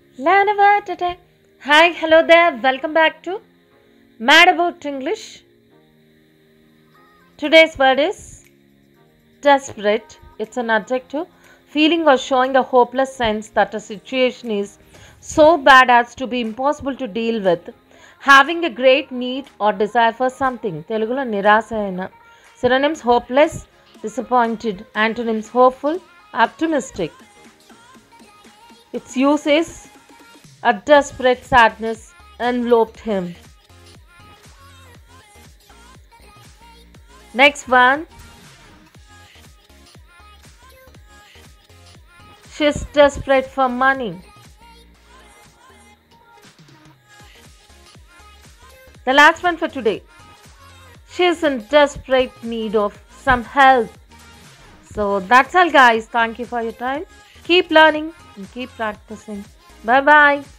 Lanavata. Hi, hello there. Welcome back to Mad About English. Today's word is desperate. It's an adjective, feeling or showing a hopeless sense that a situation is so bad as to be impossible to deal with. Having a great need or desire for something. Telugulo nirasa aina. Synonyms hopeless, disappointed. Antonyms hopeful, optimistic. Its use is a desperate sadness enveloped him. Next one. She's desperate for money. The last one for today. She's in desperate need of some help. So that's all, guys. Thank you for your time. Keep learning and keep practicing. Bye bye.